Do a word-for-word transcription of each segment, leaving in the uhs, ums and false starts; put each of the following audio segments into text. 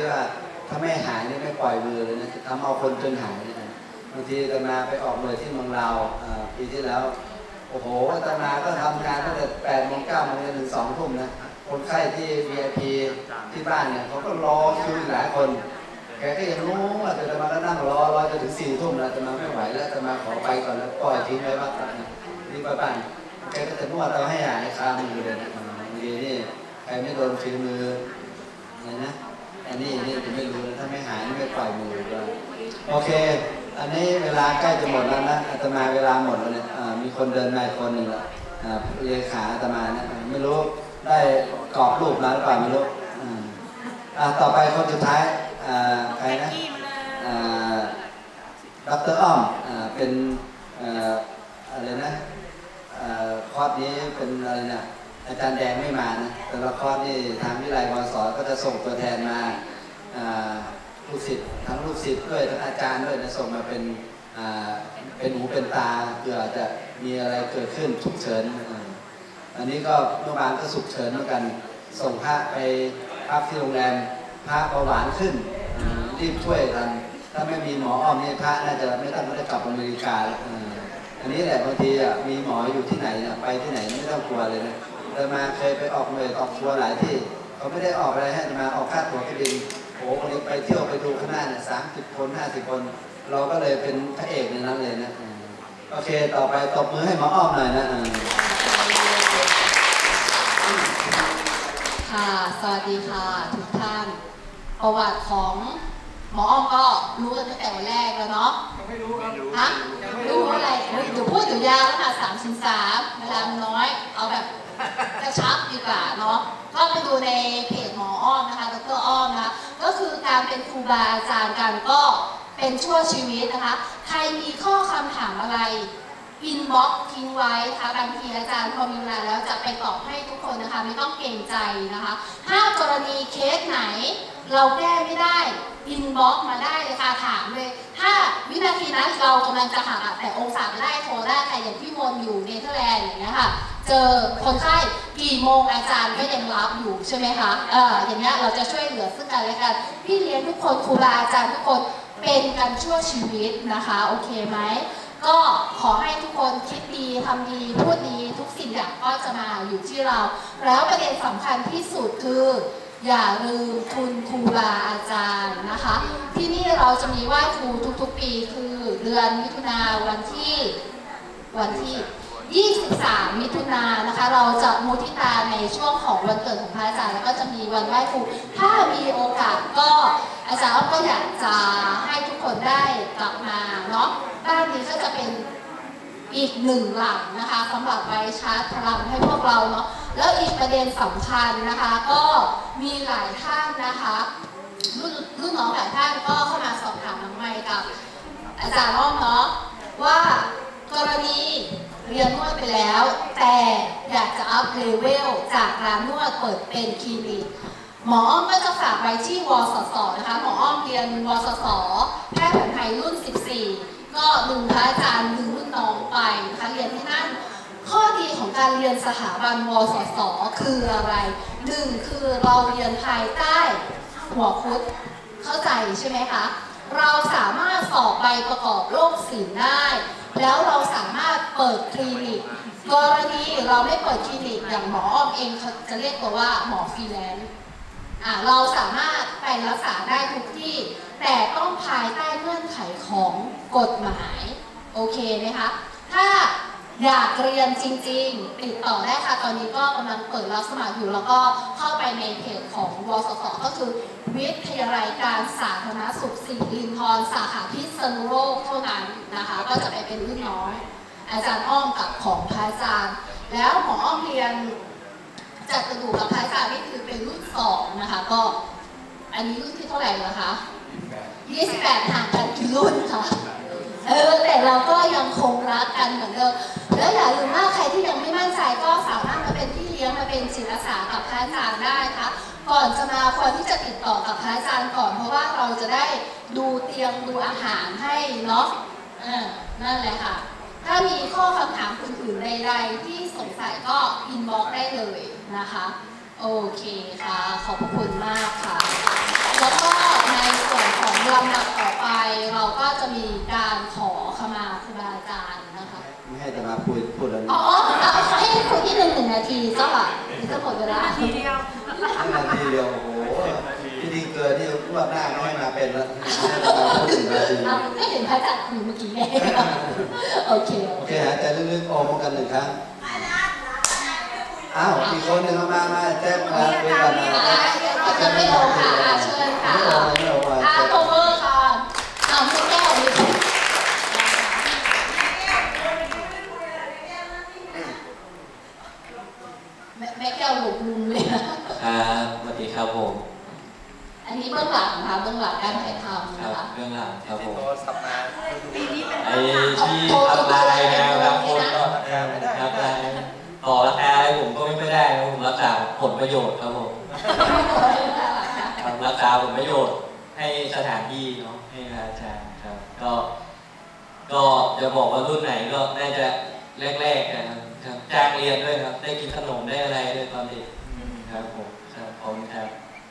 ว่าถ้าไม่หายนี่ไม่ปล่อยมือเลยนะทำเอาคนจนหายนะบางทีอาตมาไปออกหน่วยที่เมืองลาวปีที่แล้วโอ้โหอาตมาก็ทำงานตั้งแต่แปดโมงเก้าโมงถึงสองทุ่มนะคนไข้ที่ วี ไอ พี ที่บ้านเนี่ยเขาก็รอคิวหลายคนแกก็ยังรู้ว่าอาตมาก็นั่งรอรอจนถึงสี่ทุ่มแล้วอาตมาไม่ไหวแล้วอาตมาขอไปก่อนแล้วปล่อยทิ้งไว้บ้างนี่ไปบ้านแกก็จะนวดเราให้หายคามือเลยนะบางทีนี่ใครไม่โดนฝีมืออะไรนะอันนี้นี่ผมไม่รู้นะถ้าไม่หายไม่ปล่อยมือก็โอเคอันนี้เวลาใกล้จะหมดแล้วนะอาตมาเวลาหมดแล้วเนี่ยมีคนเดินมาคนหนึ่งละเลขาอาตมานะไม่รู้ได้กรอบรูปมาหรือเปล่าไม่รู้ต่อไปคนสุดท้ายใครนะดร.อ้อมเป็นอะไรนะคอร์สนี้เป็นอะไรนะอาจารย์แดงไม่มานะแต่ละคอร์สนี่ทางวิไลวสก็จะส่งตัวแทนมาลูกศิษย์ทั้งลูกศิษย์ด้วยทั้งอาจารย์ด้วยนะส่งมาเป็นเป็นหูเป็นตาเผื่อจะมีอะไรเกิดขึ้นฉุกเฉินอันนี้ก็เมื่อวานก็ฉุกเฉินเหมือนกันส่งพระไปพักที่โรงแรมพระเบาหวานขึ้นรีบช่วยกันถ้าไม่มีหมออ้อมนี่พระน่าจะไม่ต้องไม่ได้กลับอเมริกาอันนี้แหละบางทีมีหมออยู่ที่ไหนไปที่ไหนไม่ต้องกลัวเลยนะแต่มาเคยไปออกเลยออกทัวร์หลายที่เขาไม่ได้ออกอะไรให้มาออกค่าตั๋วเครื่องบินโอ้คนนี้ไปเที่ยวไปดูข้างหน้าเนี่ยสามสิบคนห้าสิบคนเราก็เลยเป็นพระเอกในนั้นเลยนะโอเคต่อไปตบมือให้หมออ้อมหน่อยนะค่ะสวัสดีค่ะทุกท่านประวัติของหมออ้อมก็รู้กันตั้งแต่วันแรกแล้วเนาะไม่รู้ครับฮะรู้อะไรเดี๋ยวพูดถึงยาวแล้วค่ะสามสิบสามเวลาน้อยเอาแบบกระชับดีกว่าเนาะก็ไปดูในเพจหมออ้อมนะคะดร.อ้อมนะคะก็คือการเป็นครูบาอาจารย์กันก็เป็นชั่วชีวิตนะคะใครมีข้อคำถามอะไรอินบ็อกซ์ทิ้งไว้นะคะบางทีอาจารย์พอมีเวลาแล้วจะไปตอบให้ทุกคนนะคะไม่ต้องเกรงใจนะคะถ้ากรณีเคสไหนเราแก้ไม่ได้อินบ็อกซ์มาได้เลยค่ะถามเลยถ้าวินาทีนั้นเรากำลังจะหักแต่องศาไม่ได้โทรได้ค่ะอย่างพี่มนอยู่เนเธอร์แลนด์อย่างเงี้ยค่ะเจอคนไข้กี่โมงอาจารย์ก็ยังรับอยู่ใช่ไหมคะเอออย่างเงี้ยเราจะช่วยเหลือซึ่งกันและกันพี่เลี้ยงทุกคนครูบาอาจารย์ทุกคนเป็นกันชั่วชีวิตนะคะโอเคไหมก็ขอให้ทุกคนคิดดีทำดีพูดดีทุกสิ่งอย่างก็จะมาอยู่ที่เราแล้วประเด็นสำคัญที่สุดคืออย่าลืมทุนครูบาอาจารย์นะคะที่นี่เราจะมีไหว้ครูทุกๆปีคือเดือนมิถุนาวันที่วันที่ยี่สิบสามมิถุนายนนะคะเราจะมุทิตาในช่วงของวันเกิดของพระอาจารย์แล้วก็จะมีวันไหว้ครูถ้ามีโอกาสก็อาจารย์ก็อยากจะให้ทุกคนได้กลับมาเนาะบ้านนี้ก็จะเป็นอีกหนึ่งหลังนะคะสำหรับไว้ชาร์จพลังให้พวกเราเนาะแล้วอีกประเด็นสำคัญนะคะก็มีหลายท่านนะคะรุ่นรุ่นน้องหลายท่านก็เข้ามาสอบถามน้องไมค์กับอาจารย์อ้อมเนาะว่ากรณีเรียนนวดไปแล้วแต่อยากจะอัพเลเวลจากร้านนวดเปิดเป็นคลินิกหมออ้อมก็จะฝากไว้ที่วสสนะคะหมออ้อมเรียนวสสแพทย์แผนไทยรุ่นสิบสี่ก็ดึงพระอาจารย์ดึงรุ่นน้องไปนะคะเรียนที่นั่นข้อดีของการเรียนสถาบันวสสคืออะไรหนึ่งคือเราเรียนภายใต้หัวคุดเข้าใจใช่ไหมคะเราสามารถสอบใบประกอบโรคศิลป์ได้แล้วเราสามารถเปิดคลินิกกรณีเราไม่เปิดคลินิกอย่างหมออ้อมเองเขาจะเรียกตัวว่าหมอฟรีแลนซ์อ่าเราสามารถไปรักษาได้ทุกที่แต่ต้องภายใต้เงื่อนไขของกฎหมายโอเคไหมคะถ้าอยากเรียนจริงๆติดต่อได้ค่ะตอนนี้ก็กำลังเปิดรับสมัครอยู่แล้วก็เข้าไปในเพจของวสสก็คือวิทยาลัยการสาธารณสุขศิรินทรสาขาพิษณุโลกเท่านั้นนะคะก็จะไปเป็นรุ่นน้องอาจารย์อ้อมกับของพระอาจารย์แล้วหมออ้อมเรียนจัดกระดูกกับพระอาจารย์นี่คือเป็นรุ่นสองนะคะก็อันนี้รุ่นที่เท่าไหร่แล้วคะยี่สิบแปดห่างกันกี่รุ่นค่ะเออแต่เราก็ยังคงรักกันเหมือนเดิมแล้วอย่าลืมว่าใครที่ยังไม่มั่นใจก็สามารถมาเป็นพี่เลี้ยงมาเป็นจิตอาสากับพระอาจารย์ได้ค่ะก่อนจะมาควรที่จะติดต่อกับพระอาจารย์ก่อนเพราะว่าเราจะได้ดูเตียงดูอาหารให้เนาะเออนั่นแหละค่ะถ้ามีข้อคำถามอื่นๆใดๆที่สงสัยก็อินบ็อกซ์ได้เลยนะคะโอเคค่ะขอบคุณมากค่ะแล้วก็ในส่วนของลำดับต่อไปเราก็จะมีการขอขมาครูบาอาจารย์นะคะไม่ให้จะมาพูดพูดอะไรอ๋อให้คุยที่หนึ่งหนึ่งนาทีก็แบบก็หมดเวลานาทีเดียวนาทีเดียวโอ้โหที่ดีเกินที่รวดหน้าไม่ให้มาเป็นแล้วไม่เห็นพระอาจารย์คุยเมื่อกี้ไงโอเคโอเคหายใจลึกๆโอมกันหนึ่งครั้งอ้าวอีกคนหนึ่งมามาแจ้งมาด้วยกันนะจะไม่โอค่ะเชิญค่ะอ่าโทเวอร์ค่ะเอาไม่แก้วเลยแม่แก้วหลงลุงเลยครับสวัสดีครับผมอันนี้เบื้องหลังค่ะเบื้องหลังการถ่ายทำนะคะเบื้องหลังครับผมปีนี้เป็นไอ้ที่ทำลายนะครับคนก็ทำลายต่อราคาอะไรผมก็ไม่ได้ผมรักษาผลประโยชน์ครับผมทำรักษาผลประโยชน์ให้สถานที่เนาะให้อาจารย์ครับก็ก็จะบอกว่ารุ่นไหนก็น่าจะแรกๆนะครับจ้างเรียนด้วยครับได้กินขนมได้อะไรด้วยตอนเด็กครับผมครับขอบคุณครับ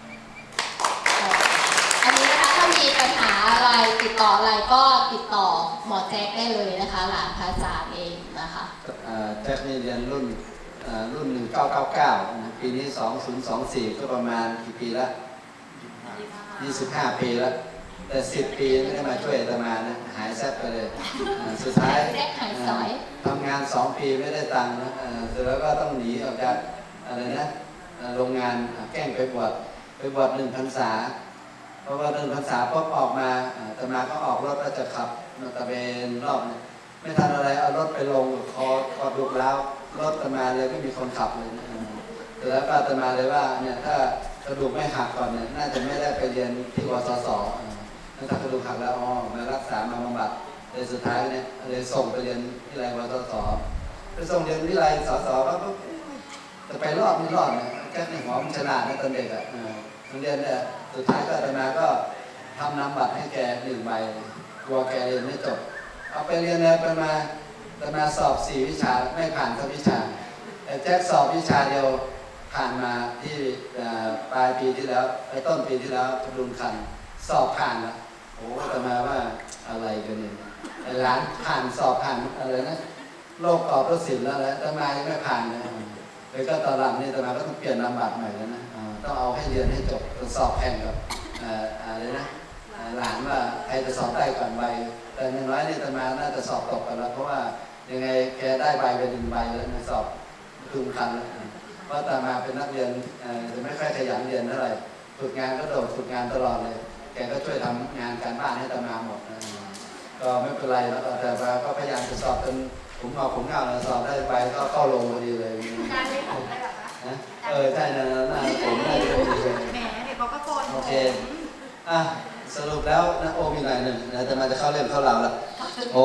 อันนี้นะคะถ้ามีปัญหาอะไรติดต่ออะไรก็ติดต่อหมอแจ็คได้เลยนะคะหลานพระอาจารย์เองนะคะแจ็คนี่เรียนรุ่นรุ่นหนึ่งเก้าเก้าเก้าปีนี้สองศูนย์สองสี่ก็ประมาณกี่ปีละยี่สิบห้าปีแล้วแต่สิบปีไม่ได้มาช่วยอาตมานะหายแซ่บไปเลยสุดท้ายทำงานสองปีไม่ได้ตังค์นะเสร็จแล้วก็ต้องหนีออกจากอะไรนะโรงงานแกล้งไปบวชไปบวชหนึ่งพรรษาเพราะว่าหนึ่งพรรษาปุ๊บออกมาอาตมาก็ออกรถแล้วจะขับตะเวนรอบเนี่ยไม่ทันอะไรเอารถไปลงคอคอดุกแล้วรถอาตมาเลยไม่มีคนขับเลยเสร็จแล้วก็อาตมาเลยว่าเนี่ยถ้ากระดูกไม่หักก่อนเนี่ยน่าจะไม่ได้ไปเรียนที่วสสถ้ากระดูกหักแล้วอ๋อมารักษามาบำบัดเลยสุดท้ายเนี่ยเลยส่งไปเรียนที่ไรวสสไปส่งเรียนที่ไรสสก็จะไปรอบไม่รอดนะแค่ในหัวมันฉลาดนะตอนเด็กอ่ะเรียนเนี่ยสุดท้ายก็อาตมาก็ทำนำบัตรให้แกหนึ่งใบกลัวแกเรียนไม่จบเอาไปเรียนเนี่ยไปมาอาตมาสอบสี่วิชาไม่ผ่านสักวิชาแต่แจ็คสอบวิชาเดียวผ่านมาที่ปลายปีที่แล้วไปต้นปีที่แล้วกระดุมคันสอบผ่านแล้วโอ้อาตมาว่าอะไรกันเนี่ยหลานผ่านสอบผ่านอะไรนะโลกตอบรถศิลป์แล้วแล้วอาตมายังไม่ผ่านเลยเลยก็ตอนหลังนี่อาตมาก็ต้องเปลี่ยนนามบัตรใหม่แล้วนะต้องเอาให้เรียนให้จบสอบแข่งกับอะไรนะหลานว่าใครจะสอบได้ก่อนใบแต่หนึ่งร้อยนี่อาตมาน่าจะสอบตกกันแล้วเพราะว่ายังไงแกได้ใบไปหนึ่งใบแล้วนะสอบทุนคันแล้วเพราะอาตมาเป็นนักเรียนจะไม่ค่อยขยันเรียนเท่าไหร่ฝึกงานก็โดดฝึกงานตลอดเลยแกก็ช่วยทำงานการบ้านให้อาตมาหมดก็ไม่เป็นไรแล้วแต่ว่าก็พยายามจะสอบจนผมเอาผมเงาสอบได้ใบก็เข้าลงพอดีเลยการเล่นผมได้หรอคะเออใช่นะน่าผมได้เลยแหมเด็กบอกก็โกนโอเคอ่ะสรุปแล้วนะโอมีหน่อยหนึ่งนะจะมาจะเข้าเรื่องเข้าเราแล้วโอ้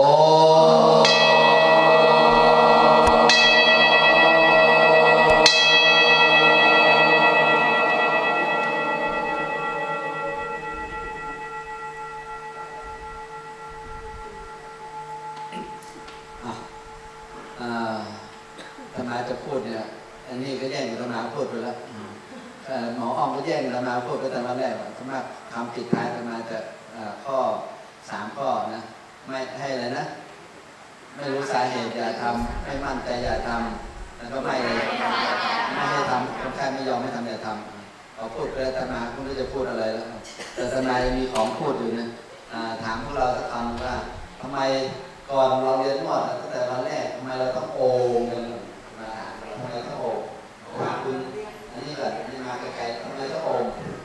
ธรรมาจะพูดเนี่ยอันนี้ก็แย่งธรรมาพูดไปแล้วหมออ้อมก็แย่งธรรมาพูดไปแต่วันแรกธรรมาทำผิดท้ายธรรมาจะข้อสามข้อนะไม่ให้อะไรนะไม่รู้สาเหตุอย่าทำไม่มั่นใจอย่าทำแล้วก็ไม่ไม่ให้ทำคนไข้ไม่ยอมไม่ทำอย่าทำพอพูดไปแล้วธรรมาก็ไม่รู้จะพูดอะไรแล้วแต่ธรรมายังมีของพูดอยู่นะถามพวกเราสักคำว่าทำไมก่อนเราเรียนนวดตั้งแต่วันแรกทำไมเราต้องโอมกันมาทำไมต้องโอมว่าคุณอันนี้แบบนี่มาไกลๆทำไมต้องโอม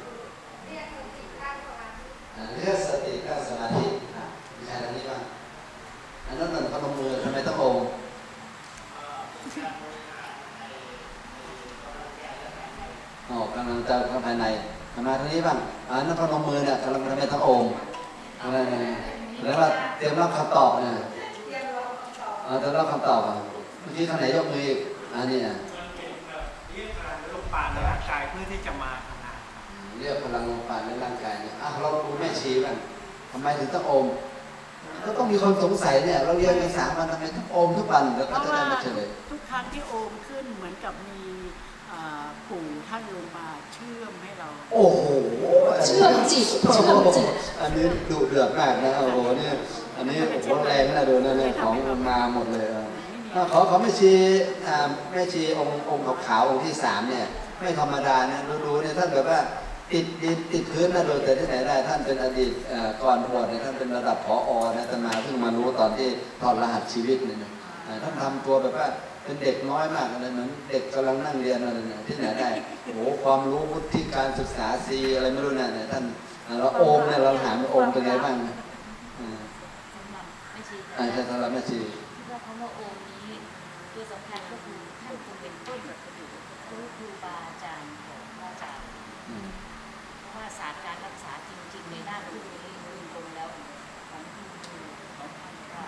เลือกสติเลือกสมาธิมีใครทำนี้บ้างอันนั้นเหมือนพนมมือทำไมต้องโอมอ๋อกำลังจะเข้าภายในทำไมทางนี้บ้างอันนั้นพนมมือเนี่ยกำลังทำไมต้องโอมอะไรแล้วว่าเตรียมรับคำตอบเนี่ยเตรียมรับคำตอบอ่ะเมื่อกี้ท่านไหนยกมืออีกอันนี้อ่ะเรียกพลังลมปราณในร่างกายเพื่อที่จะมาทำงานเรียกพลังลมปราณในร่างกายเนี่ยอ่ะเราดูแม่ชีกันทำไมถึงต้องโอมก็ต้องมีคนสงสัยเนี่ยเราเรียนกันสามวันทำไมต้องโอมทุกวันแล้วก็จะได้มาเฉลยทุกครั้งที่โอมขึ้นเหมือนกับมีปู่ท่านลงมาเชื่อมให้เราโอ้โหเชื่อมจิตเชื่อมจิตอันนี้ดุเดือดมากนะโอ้โหเนี่ยอันนี้โอ้แรงนะดูนะเนี่ยของมาหมดเลยขอขอแม่ชีแม่ชีองค์องค์ขาวองค์ที่สามเนี่ยไม่ธรรมดานะดูๆเนี่ยท่านแบบว่าติดดินติดพื้นนะโดยแต่ที่ไหนได้ท่านเป็นอดีตก่อนบวชเนี่ยท่านเป็นระดับผอนะแต่มาเพิ่งมารู้ตอนที่ถอดรหัสชีวิตเนี่ยท่านทำตัวแบบว่าเป็นเด็กน้อยมากอะไรเหมือนเด็กกำลังนั่งเรียนอะไรเนี่ยที่ไหนได้โอ้โหความรู้วุฒิการศึกษาซีอะไรไม่รู้เนี่ยท่านเราโอมเนี่ยเราถามโอมเป็นไงบ้างอ่าใช่สำหรับแม่ชีว่าคำว่าโอมนี้ตัวสำคัญก็คือท่านคงเป็นต้นแบบอยู่รู้ครูบาอาจารย์ของพระอาจารย์เพราะว่าศาสตร์การรักษาจริงๆในด้านผู้นี้คือตรงแล้วของคุณครูของท่านว่า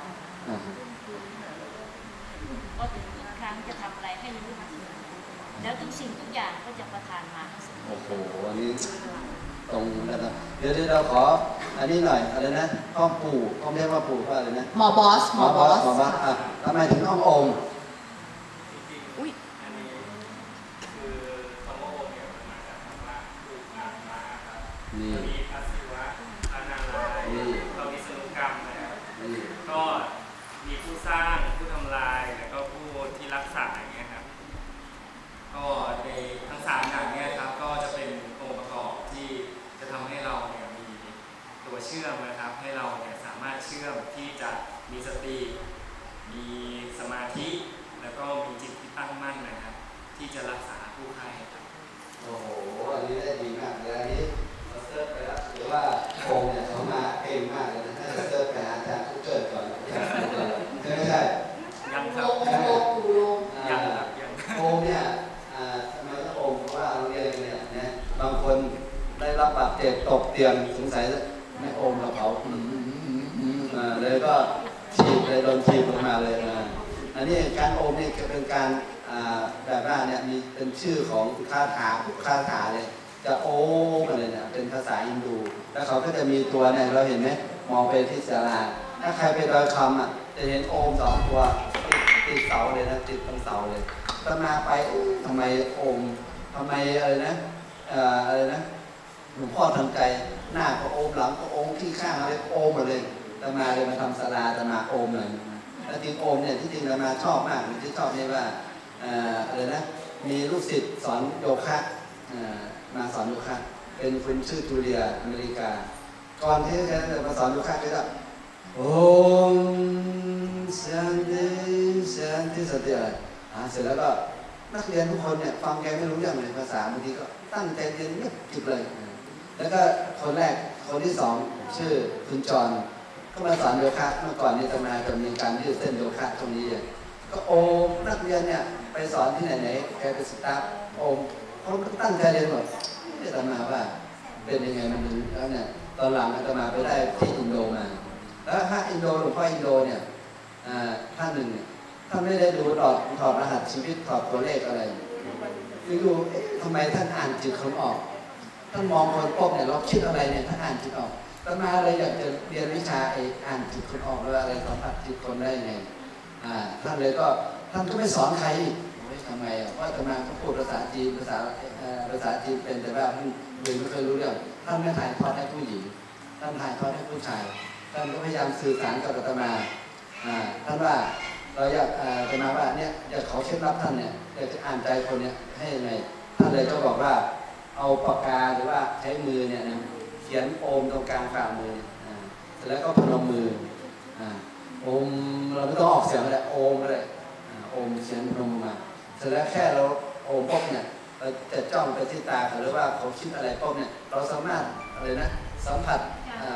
ก็ถึงอีกครั้งจะทำอะไรให้รู้แล้วทุกสิ่งทุกอย่างก็จะประทานมาให้สมบูรณ์โอ้โหอันนี้ตรงนะครับเดี๋ยวเราขออันนี้หน่อยอะไรนะห้องปู่เขาเรียกว่าปู่ว่าอะไรนะหมอบอสหมอบอสหมอบอสอ่ะทำไมถึงห้ององค์อุ้ยอันนี้คือคำว่าองค์เนี่ยมันมาจากคำว่าลูกนางฟ้าครับมีพระศิวะพระนารายณ์พระวิษณุกรรมนะครับก็มีผู้สร้างผู้ทำลายแล้วก็ผู้ที่รักษาอย่างเงี้ยครับก็ในทั้งสามอย่างเนี้ยครับก็จะเป็นองค์ประกอบที่จะทำให้เราเนี่ยมีตัวเชื่อมนะครับให้เราเนี่ยสามารถเชื่อมที่จะมีสติมีสมาธิแล้วก็มีจิตที่ตั้งมั่นนะครับที่จะรักษาผู้ไข้ครับโอ้โหอันนี้ได้ดีมากเลยอันนี้เราเซิร์ฟไปแล้วหรือว่าองค์เนี่ยเขามาเก่งมากเลยนะถ้าเซิร์ฟไปหาอาจารย์ผู้เกิดก่อนใช่ไม่ใช่ยังครับยังครับยังองค์เนี่ยทำไมต้ององค์เพราะว่าเราเรียนเนี่ยนะบางคนได้รับบาดเจ็บตกเตียงสงสัยไม่องค์เราเผาเลยก็ฉีดเลยโดนฉีดลงมาเลยอันนี้การองค์นี่เป็นการแบบว่าเนี่ยมีเป็นชื่อของคาถาคาถาเลยจะโอมอะไรเนี่ยเป็นภาษาอินดูแล้วเขาก็จะมีตัวเนี่ยเราเห็นไหมมองไปที่ศาลาถ้าใครไปดอยคำอ่ะจะเห็นโอมสองตัวติดเสาเลยนะติดตรงเสาเลยตมาไปทำไมโอมทำไมอะไรนะอะไรนะหลวงพ่อทำใจหน้าก็โอมหลังก็โอมที่ข้างอะไรโอมหมดเลยตมาเลยมาทำศาลาตมาโอมเลยแล้วจริงโอมเนี่ยที่จริงตมาชอบมากที่ชอบเนี่ยว่าอะไรนะมีลูกศิษย์สอนโยคะมาสอนโยคะเป็นคุณชื่อจูเลียอเมริกาก่อนที่จะมาสอนโยคะก็จะโอมสันติสันติสันติอะไรเสร็จแล้วก็นักเรียนทุกคนเนี่ยฟังแกไม่รู้เรื่องเลยภาษาบางทีก็ตั้งใจเรียนเงียบจุดเลยแล้วก็คนแรกคนที่สองชื่อคุณจรก็มาสอนโยคะเมื่อก่อนนี่ตมาจะมีการยืดเส้นโยคะตรงนี้ก็โอมนักเรียนเนี่ยไปสอนที่ไหนไหนแกเป็นสตาฟโอมเขาตั้งใจเรียนหมดนี่ตมาว่าเป็นยังไงมันถึงแล้วเนี่ยตอนหลังตมาไปได้ที่อินโดมาแล้วถ้าอินโดหลวงพ่ออินโดเนี่ยท่านหนึ่งท่านไม่ได้ดูถอดถอดรหัสชีวิตถอดตัวเลขอะไรไม่รู้ทำไมท่านอ่านจิตคนออกท่านมองคนพบเนี่ยเราคิดอะไรเนี่ยท่านอ่านจิตออกตมาเลยอยากจะเรียนวิชาไอ้อ่านจิตคนออกแล้วอะไรสัมผัสจิตคนได้ไงอ่าท่านเลยก็ท่านก็ไม่สอนใครทำไมอ่ะว่าตมาก็พูดภาษาจีนภาษาภาษาจีนเป็นแต่ว่าท่านเลยไม่เคยรู้เรื่องท่านไม่ถ่ายทอดให้ผู้หญิงท่านถ่ายทอดให้ผู้ชายท่านก็พยายามสื่อสารกับอาตมาอ่าท่านว่าเราอยากจะมาว่าเนี่ยอยากขอเคล็ดลับท่านเนี่ยอยากจะอ่านใจคนเนี่ยให้ยังไงท่านเลยก็บอกว่าเอาปากกาหรือว่าใช้มือเนี่ยนะเขียนโอมตรงกลางฝ่ามือเสร็จแล้วก็พนมมือโอมเราไม่ต้องออกเสียงเลยโอมเลยโอมเขียนพนมมาเสร็จแล้วแค่เราโอมปุ๊บเนี่ยเราจะจ้องไปที่ตาหรือว่าเขาคิดอะไรปุ๊บเนี่ยเราสามารถอะไรนะสัมผัส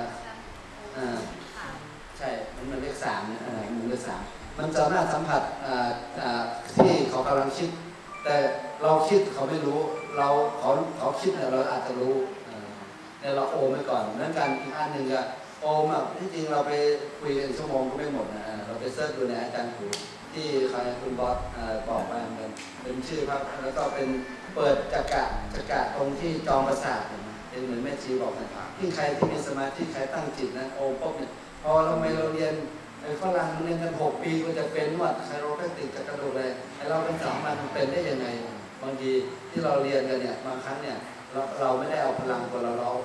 ใช่มันมันเลขสามเนี่ยมันเลขสามมันสามารถสัมผัสที่เขากำลังคิดแต่เราคิดเขาไม่รู้เราเขาเขาคิดเนี่ยเราอาจจะรู้เนี่ยเราโอมไปก่อนนั้นการอีกอันหนึ่งก็โอมอ่ะที่จริงเราไปคุยกันชั่วโมงก็ไม่หมดนะเราไปเสิร์ชดูในอาจารย์ผูที่ใครคุณบอสบอกมาเป็นเป็นชื่อครับแล้วก็เป็นเปิดจักระจักระตรงที่จอมประสาทเป็นเหมือนแม่ชีบอกนะที่ใครที่มีสมาธิใครตั้งจิตนะโอมปุ๊บเนี่ยพอเราไม่เราเรียนไอ้ฝรั่งเรียนกันหกปีก็จะเป็นนวดไคโรแพคติกจะกระดูกเลยไอ้เราเป็นสองวันมันเป็นได้ยังไงบางทีที่เราเรียนกันเนี่ยบางครั้งเนี่ยเราเราไม่ได้เอาพลังของเราเราเอาครูบา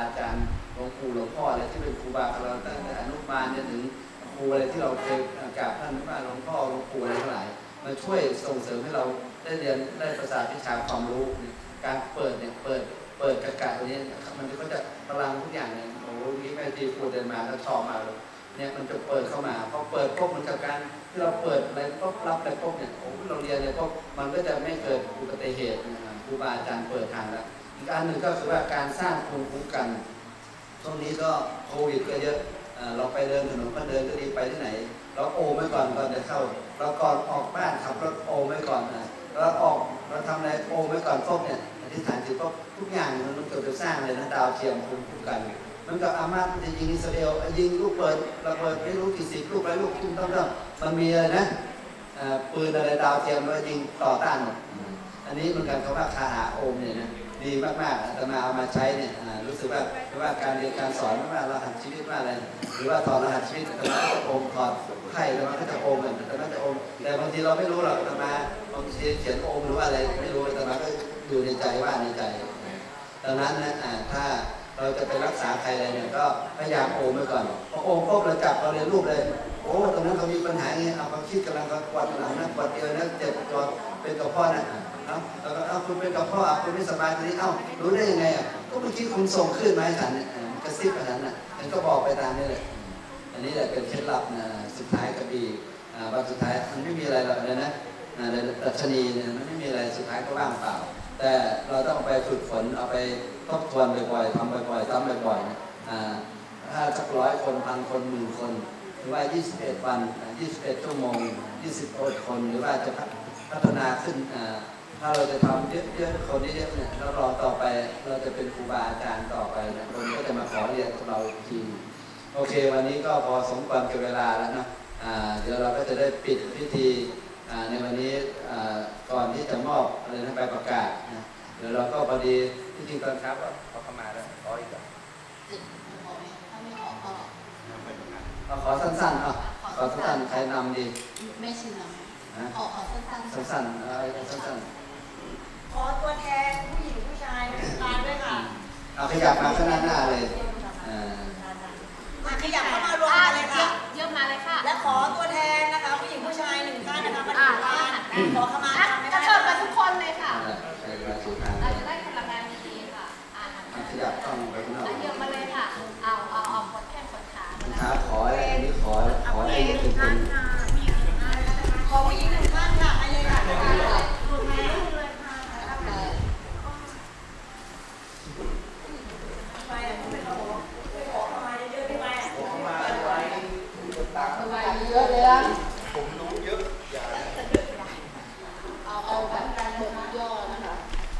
อาจารย์หลวงปู่หลวงพ่ออะไรที่เป็นครูบาเราตั้งแต่อนุบาลจนถึงครูอะไรที่เราเคยกราบท่านว่าหลวงพ่อหลวงปู่อะไรทั้งหลายมาช่วยส่งเสริมให้เราได้เรียนได้ประสาทวิชาความรู้การเปิดเนี่ยเปิดเปิดกระกาศตัวนี้มันก็จะพลังทุกอย่างเนี่ยโอ้โหนี่แม่ทีพูดเดินมาแล้วชอบมากเลยเนี่ยมันจะเปิดเข้ามาพอเปิดปุ๊บมันกับการที่เราเปิดอะไรปุ๊บรับอะไรปุ๊บเนี่ยโอ้เราเรียนเนี่ยปุ๊บมันก็จะไม่เกิดอุบัติเหตุนะครับครูบาอาจารย์เปิดทางแล้วอีกอันหนึ่งก็คือว่าการสร้างภูมิคุ้มกันช่วงนี้ก็โควิดก็เยอะเราไปเดินถนนก็เดินก็ดีไปที่ไหนเราโอไว้ก่อนก่อนจะเข้าเราก่อนออกบ้านขับรถโอไว้ก่อนนะเราออกเราทำอะไรโอไว้ก่อนปุ๊บเนี่ยอธิษฐานจิตปุ๊บทุกอย่างมันเกิดจะสร้างเลยนะดาวเทียมภูมิคุ้มกันมันกับอามาตจะยิงอิสราเอลยิงลูกเปิดระเบิดไม่รู้กี่สิบลูกไรลูกตุ้มต้มๆมันมีอะไรนะปืนอะไรดาวเทียมแล้วยิงต่อต้านอันนี้มันการคำว่าคาหาโอมเนี่ยนะดีมากๆอาตมาเอามาใช้เนี่ยรู้สึกว่าไม่ว่าการเรียนการสอนไม่ว่ารหัสชีวิตว่าอะไรหรือว่าถอดรหัสชีวิตอาตมาจะโอมถอดไข่แล้วมันก็จะโอมเหมือนอาตมาจะโอมแต่บางทีเราไม่รู้หรอกอาตมาบางทีเขียนโอมหรือว่าอะไรไม่รู้อาตมาก็อยู่ในใจว่าในใจดังนั้นนะถ้าเราจะไปรักษาใครอะไรเนี่ยก็พยายามโอมไว้ก่อนพอโอมปุ๊บเราจับเราเรียนรูปเลยโอ้ตรงนั้นเขามีปัญหาอย่างนี้เอาความคิดกำลังก็ปวดหลังนะปวดเอวนะเจ็บตัวเป็นกระเพาะนะเอ้าแล้วก็เอ้าคุณเป็นกระเพาะคุณไม่สบายทีนี้เอ้ารู้ได้ยังไงอ่ะก็เมื่อกี้คุณส่งขึ้นมาให้ฉันเนี่ยกระซิบกับฉันน่ะฉันก็บอกไปตามนี้แหละอันนี้แหละเป็นเคล็ดลับนะสุดท้ายกระบี่วันสุดท้ายมันไม่มีอะไรหรอกเลยนะในดัชนีเนี่ยมันไม่มีอะไรสุดท้ายก็ว่างเปล่าแต่เราต้องไปฝึกฝนเอาไปทบทวนบ่อยๆทำบ่อยๆทำบ่อยๆถ้าสักร้อยคนพันคนหมื่นคนหรือว่ายี่สิบเอ็ดวันยี่สิบเอ็ดชั่วโมงยี่สิบคนหรือว่าจะพัฒนาขึ้นถ้าเราจะทำเยอะๆคนเยอะๆเนี่ยเรารอต่อไปเราจะเป็นครูบาอาจารย์ต่อไปนะคนก็จะมาขอเรียนกับเราอีกทีโอเควันนี้ก็พอสมควรกับเวลาแล้วนะเดี๋ยวเราก็จะได้ปิดพิธีในวันนี้ก่อนที่จะมอบอะไรนะใบประกาศนะเดี๋ยวเราก็พอดีที่จริงตอนครับขอเข้ามาแล้วขออีกอ่ะขอสั้นๆอ่ะขอสั้นๆใครนำดีไม่ชินหรอขอขอสั้นๆสั้นๆอะไรสั้นขอตัวแทนผู้หญิงผู้ชายมาด้วยค่ะเอาขยับมาข้างหน้าหน้าเลยขยับเข้ามารวมกันเลยค่ะเยอะมาเลยค่ะและขอตัวแทนนะคะผู้หญิงผู้ชายหนึ่งท่านนะคะมาดูกันขอขมาจะเชิญมาทุกคนเลยค่ะเราจะได้พลังงานดีๆค่ะขยับต้องไปข้างนอกเยอะมาเลยค่ะเอาเอาเอากดแข้งกดขาขาขออะไรนี่ขอขอให้เป็นคนขอผู้หญิงหนึ่งท่านค่ะไปเลยค่ะรวมเลยค่ะไปไม่ขอขอมาเยอะๆได้ไหมขอมาไว้เยอะเลยนะผมรู้เยอะอย่าเอาเอาแบบการบทย่อนะคะ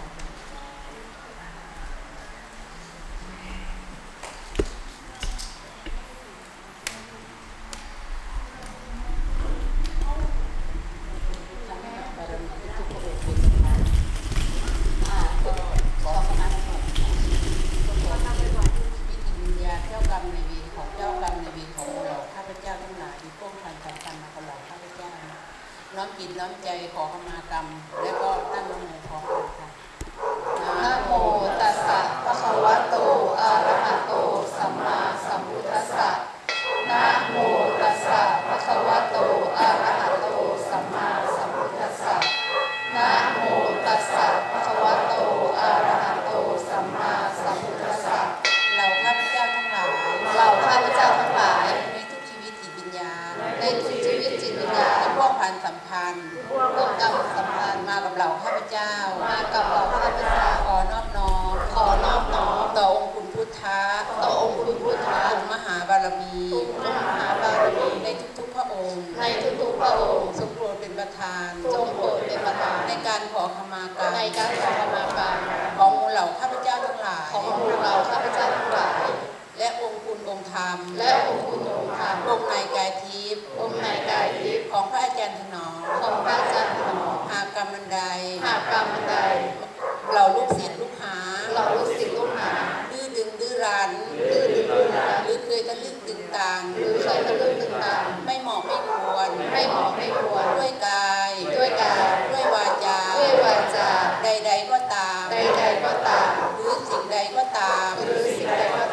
น้อมจิตน้อมใจขอขมากรรมและก็ตั้งนะโมขอคุณค่ะนะโมตัสสะภะคะวะโตอะระหะโตสัมมาสัมพุทธัสสะนะโมตัสสะภะคะวะโตอะระหะโตสัมมาสัมพุทธัสสะนะโมตัสสะภะคะวะโตอะระหะโตสัมมาสัมพุทธัสสะเราข้าพเจ้าทั้งหลายเราข้าพเจ้าทั้งหลายในทุกชีวิตจิตวิญญาณในทุกชีวิตจิตวิญญาณพวกพันสัมพันธ์พวกกรรมสัมพันธ์มากับเราข้าพเจ้ามากับเราข้าพเจ้าขอนอบน้อมขอนอบน้อมต่อองค์คุณพุทธะต่อองค์คุณพุทธะมหาบารมีมหาบารมีในทุกๆพระองค์ในทุกๆพระองค์ทรงโปรดเป็นประธานทรงโปรดเป็นประธานในการขอขมากรรมในการขอขมากรรมของมูลเหล่าข้าพเจ้าทั้งหลายของมูลเหล่าข้าพเจ้าทั้งหลายและองค์คุณองค์ธรรมและองค์คุณองค์ธรรมองค์นายกายทิพย์องค์นายกายทิพย์ของพระอาจารย์ถนอมของพระอาจารย์ถนอมหากกรรมบันไดหากกรรมบันไดเราลูกศิษย์ลูกหาเราลูกศิษย์ลูกหาดื้อดึงดื้อรั้นดื้อดึงดื้อรั้นหรือเคยทะลึ่งตึงตังหรือเคยทะลึ่งตึงตังไม่เหมาะไม่ควรไม่เหมาะไม่ควรด้วยกายด้วยกายด้วยวาจาด้วยวาจาใดๆก็ตามใดๆก็ตามหรือสิ่งใดก็ตามหรือสิ่งใดก็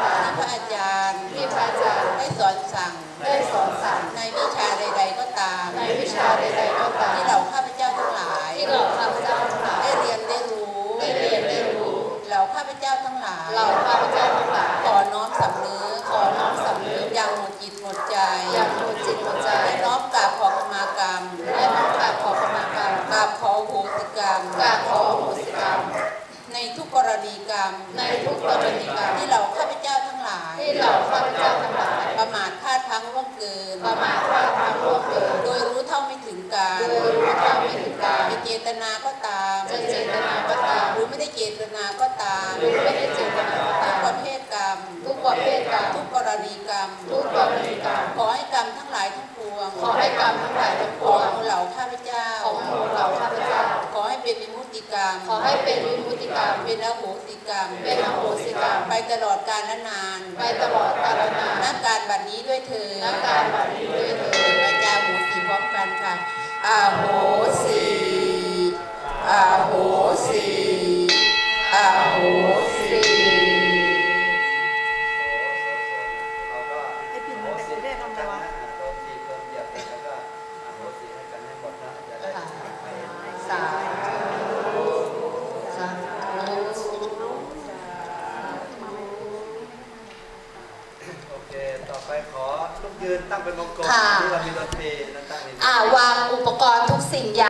ายเราข้าพเจ้าทั้งหลายขอน้อมสำนึกขอน้อมสำนึกอย่างหมดจิตหมดใจอย่างหมดจิตหมดใจและน้อมกราบขอขมากรรมและน้อมกราบขอขมากรรมกราบขอโหสิกรรมกราบขออโหสิกรรมในทุกกรณีกรรมในทุกกรณีกรรมที่เราข้าพเจ้าทั้งหลายที่เราข้าพเจ้าทั้งหลายประมาทพลาดพลั้งล่วงเกินประมาทพลาดพลั้งล่วงเกินโดยรู้เท่าไม่ถึงการโดยรู้เท่าไม่ถึงการจะเจตนาก็ตามจะเจตนาก็ตามหรือไม่ได้เจตนาก็ตามหรือไม่ได้เจตนาก็ตามทุกประเภทกรรมทุกประเภทกรรมทุกกรณีกรรมทุกกรณีกรรมขอให้กรรมทั้งหลายทั้งปวงขอให้กรรมทั้งหลายทั้งปขวอง งเหล่าข้าพเจ้าของหมู่เราข้าพเจ้าขอให้เป็นวิมุตติกรรมขอให้เป็นวิมุตติกรรมเป็นอโหสิกรรมเป็นอโหสิกรรมไปตลอดกาลและนานไปตลอดกาลนานนักการบัดนี้ด้วยเถิดนักการบัดนี้ด้วยเถิดพระเจ้าโหสิพร้อมกันค่ะอาโหสิอาโหสิอาโหสิเราก็ไอ้ปิ่นมันเป็นเรื่องอะไรวะโดนทีโดนเหยียบแล้วก็อโหสิให้กันให้หมดนะอย่าได้สาธุสาธุโอเค ต่อไปขอลุกยืนตั้งเป็นวงกลมค่ะที่เรามีดนตรีนั่นตั้งนี่อ่าวางอุปกรณ์ทุกสิ่งอย่าง